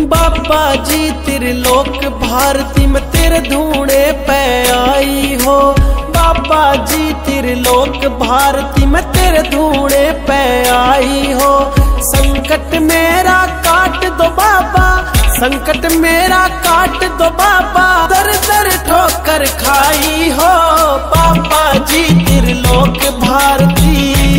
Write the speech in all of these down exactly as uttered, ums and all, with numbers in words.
बाबा जी त्रिलोक भारती में तेरे धूणे पे आई हो। बाबा जी त्रिलोक भारती में तेरे धूणे पे आई हो। संकट मेरा काट दो बाबा, संकट मेरा काट दो बाबा, दर दर ठोकर खाई हो। बाबा जी त्रिलोक भारती।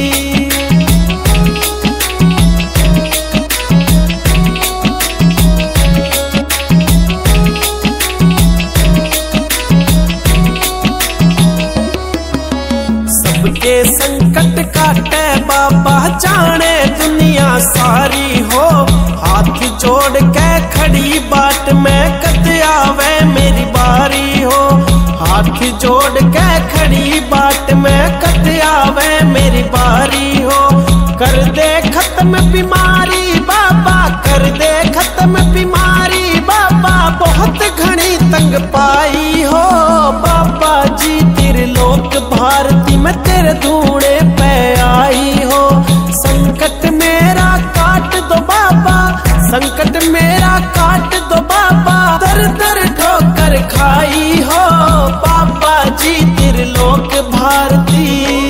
सबके संकट काटे बाबा जाने दुनिया सारी हो। हाथ जोड़ के खड़ी बाट में कद आवे मेरी बारी हो। हाथ जोड़ के खड़ी बाट में कद आवे मेरी बारी हो। कर दे खत्म बीमारी बाबा, कर दे खत्म बीमारी बाबा, बहुत घनी तंग पाई हो। बाबा जी त्रिलोक भारती में तेरे धूणे पे आई हो। संकट मेरा काट दो बाबा, संकट मेरा काट दो बाबा, दर दर ठोकर खाई हो। बाबा जी त्रिलोक भारती।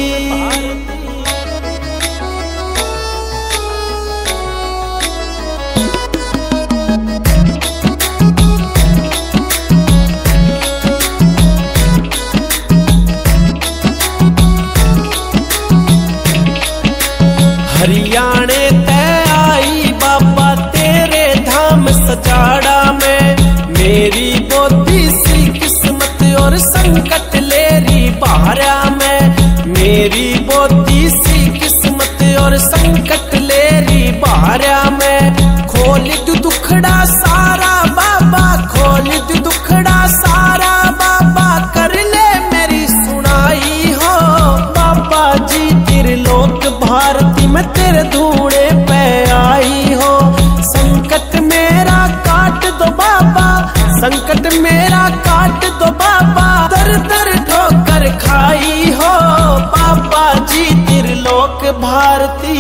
हरियाणे ते आई बाबा तेरे धाम सजाड़ा में। मेरी बोधी सी किस्मत और संकट लेरी बारा में। मेरी बोधी सी किस्मत और संकट लेरी बारा में। खोल दू दुखड़ा सारा बाबा, खोल दू दुखड़ा सारा बाबा, कर ले मेरी सुनाई हो। बाबा जी त्रिलोक भारती में तेरे धूणे पे आई हो। संकट मेरा काट दो बाबा, संकट मेरा काट दो बाबा, दर दर ठोकर खाई हो। बाबा जी त्रिलोक भारती।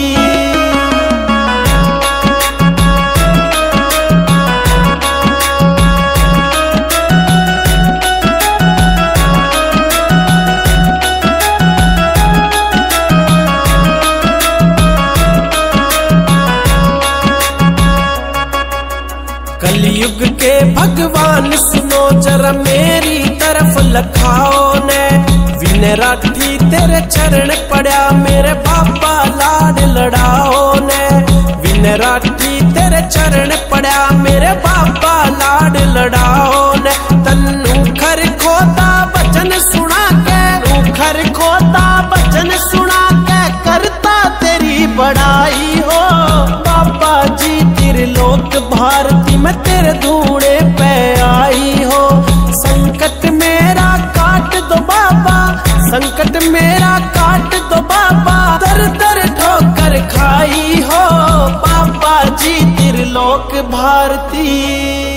कलयुग के भगवान सुनो जरा मेरी तरफ लखाओ ने। विनय राठी तेरे चरण पड़ा मेरे बाबा लाड लड़ाओ ने। विनय राठी तेरे चरण पड़ा मेरे बाबा लाड लड़ाओ ने। तन्नू खर खोता बचन सुना के, खर खोता बचन सुना के, करता तेरी बड़ाई हो। बाबा जी त्रिलोक भारती में तेरे धूणे पे आई हो। संकट मेरा काट दो बाबा, संकट मेरा काट दो बाबा, दर दर ठोकर खाई हो। बाबा जी त्रिलोक भारती।